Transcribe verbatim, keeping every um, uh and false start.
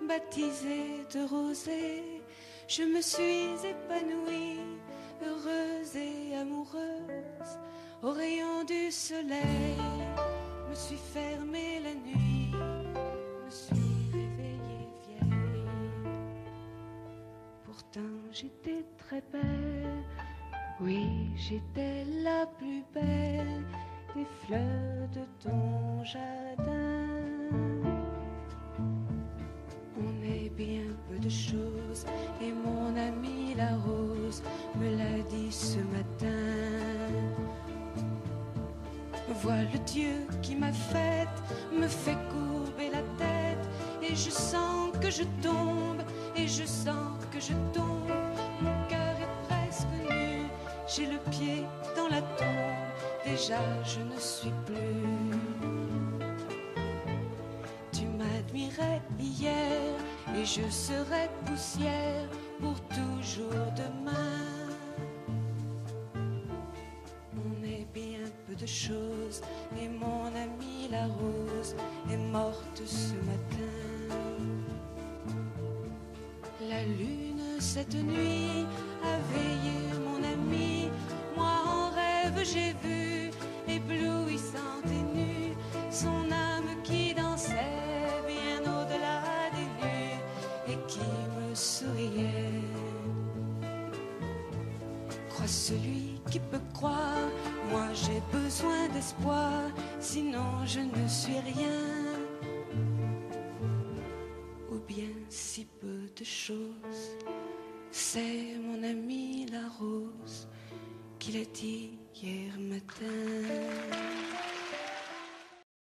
baptisée de rosée, je me suis épanouie, heureuse et amoureuse, au rayon du soleil. Me suis fermée la nuit, me suis réveillée vieille. Pourtant j'étais très belle, oui j'étais la plus belle des fleurs de ton jardin. On est bien peu de choses, et mon amie la rose me l'a dit ce matin. Vois le Dieu qui m'a faite, me fait courber la tête, et je sens que je tombe, et je sens que je tombe. Mon cœur est presque nu, j'ai le pied dans la tombe, déjà je ne suis plus. Tu m'admirais hier, et je serai poussière pour toujours demain. On est bien peu de choses, et mon amie la rose est morte ce matin. La lune cette nuit a veillé mon ami, moi en rêve j'ai vu, éblouissante et nue, son âme qui dansait bien au-delà des nues et qui me souriait. Crois celui qui peut croire, moi j'ai besoin d'espoir, sinon je ne suis rien. Ou bien si peu de choses, c'est mon ami la rose qui l'a dit hier matin.